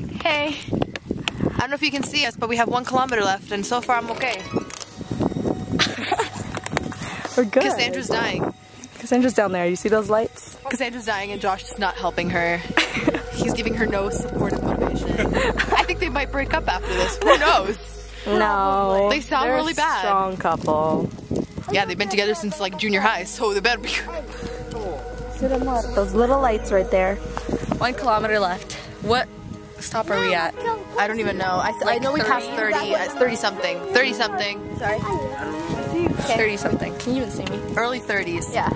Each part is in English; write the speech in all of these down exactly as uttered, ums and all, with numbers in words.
Hey. I don't know if you can see us, but we have one kilometer left, and so far I'm okay. We're good. Cassandra's dying. Cassandra's down there. You see those lights? Cassandra's dying, and Josh is not helping her. He's giving her no support and motivation. I think they might break up after this. Who knows? No. They sound They're really a bad. Strong couple. Yeah, they've been together since like junior high, so they better be. Those little lights right there. One kilometer left. What stop are we at? I don't even know. I, like I know we passed thirty. It's thirty something. thirty something. Sorry. thirty something. Can you even see me? Early thirties. Yeah.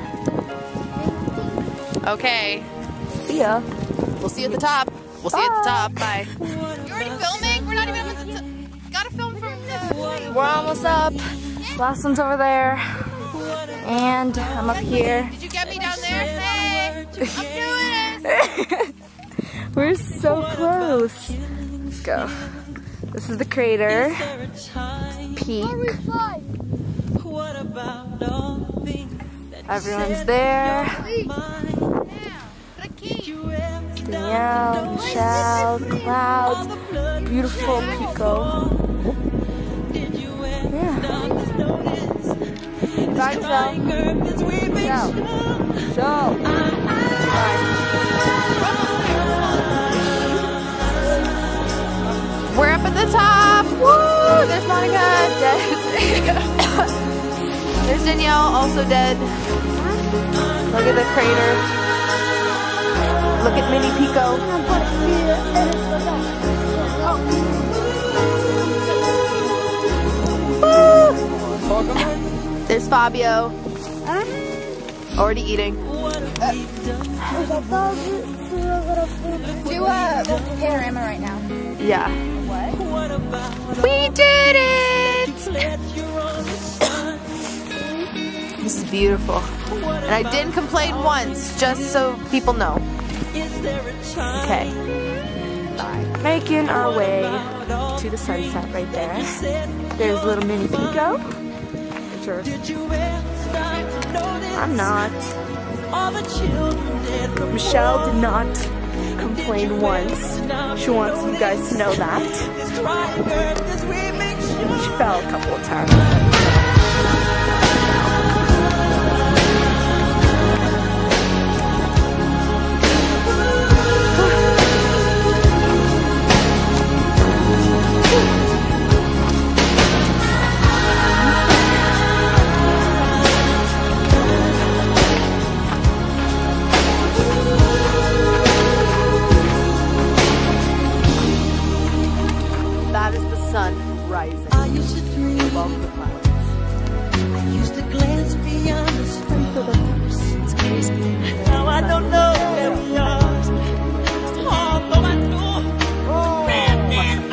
Okay. See ya. We'll see you at the top. We'll see you at the top. Bye. You already filming? We're not even at the top. Gotta film from this. We're almost up. Last one's over there. And I'm up here. Did you get me down there? Hey! I'm doing it! We're so close. Let's go. This is the crater. Peak. Everyone's there. Danielle, Michelle, Cloud, beautiful Pico. Yeah. Bye, Michelle. Michelle. Michelle. Bye. We're up at the top. Woo! There's Monica, dead. There's Danielle, also dead. Look at the crater. Look at mini Pico. Woo! There's Fabio. Already eating. Do a panorama right now. Yeah. What? We did it! This is beautiful. And I didn't complain once, just so people know. Okay. Making our way to the sunset right there. There's little mini Pico. Sure. I'm not. Michelle did not complain once. She wants you guys to know that. She fell a couple of times. That is the sun rising. I used to dream above the clouds. I used to glance beyond the stars. It's crazy. Now I don't know where we are. Although I know red and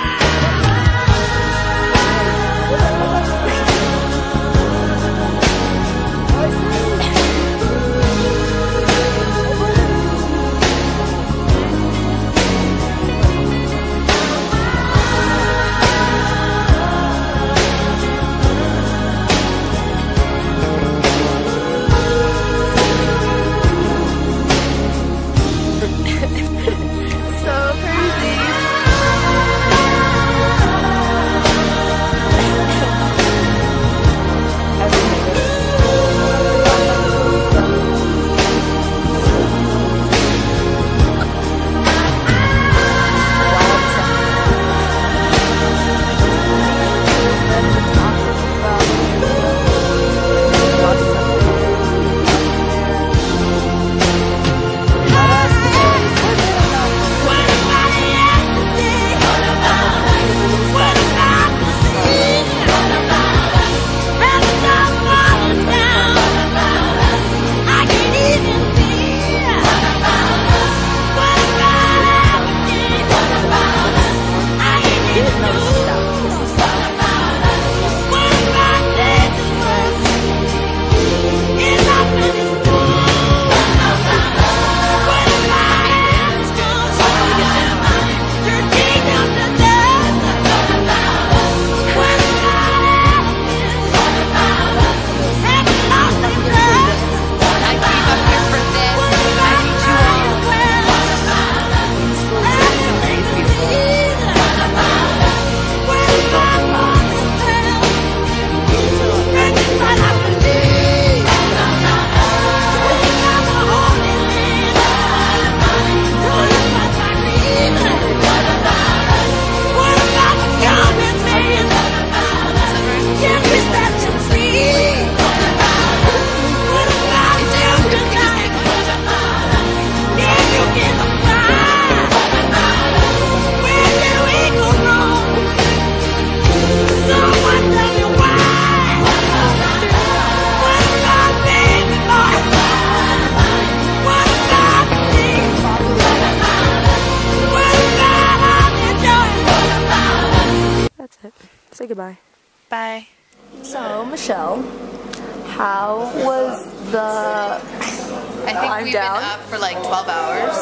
goodbye. Bye. So, Michelle, how was the... I think I'm we've down. been up for like twelve hours.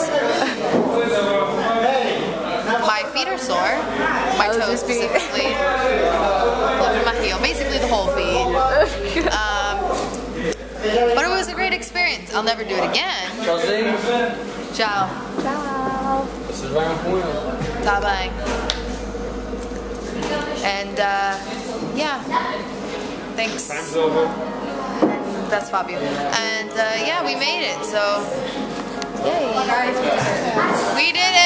My feet are sore. My How was toes your feet? specifically. Look at my heel. Basically the whole feet. Um, but it was a great experience. I'll never do it again. Ciao. Ciao. Bye bye. And uh, yeah. Thanks. Time's over. That's Fabio. And uh, yeah, we made it. So, yay. We did it.